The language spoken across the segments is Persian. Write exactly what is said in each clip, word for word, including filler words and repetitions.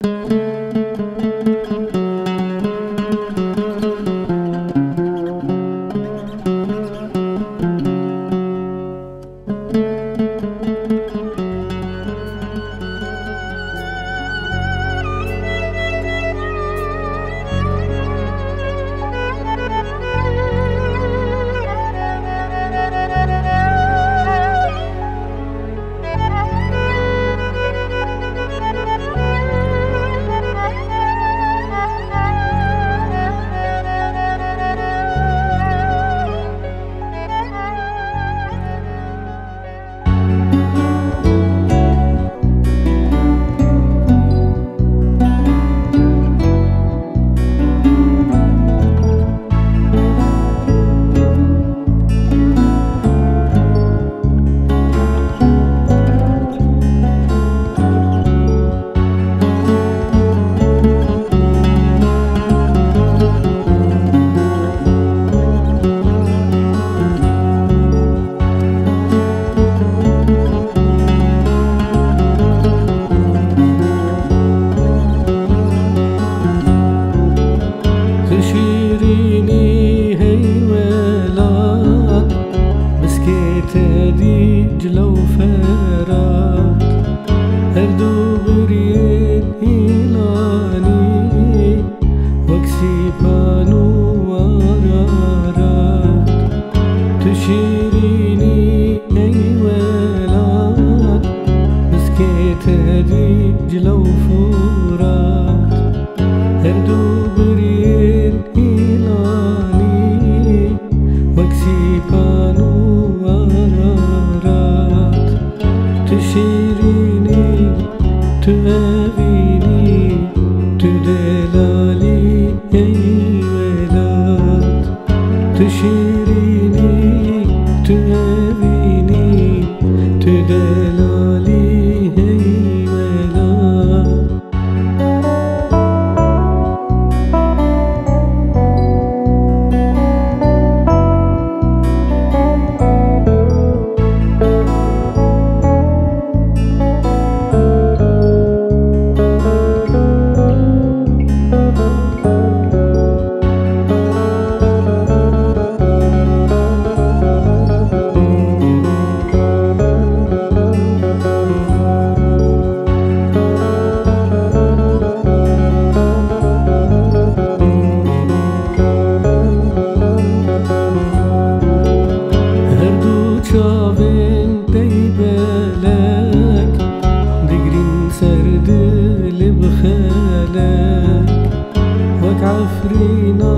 دجلة وفرات هردو برين هيلاني وكسي بانو ورارات تشيريني اي ولات مسكيت دجلة وفرات هردو برين هيلاني وكسي بانو تشيريني تغابيني تدلالي يا ولاد تشيريني تغابيني تدلالي يا ولاد چاوین دی بلک دگرین سرد لب خلک وک عفرینا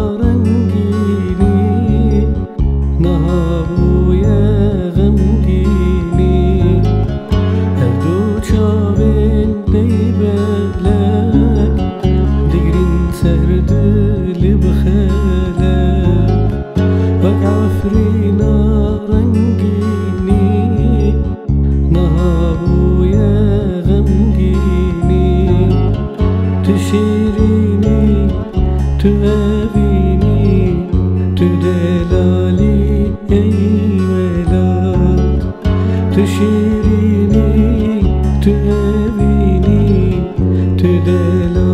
رنگینی نهابوی غمگینی هر دو چاوین دی بلک دگرین سرد لب خلک وک عفرینا رنگینی نهابوی غمگینی تشیرینی تغابینی تدلالی ای ولاد تشیرینی تغابینی تدلالی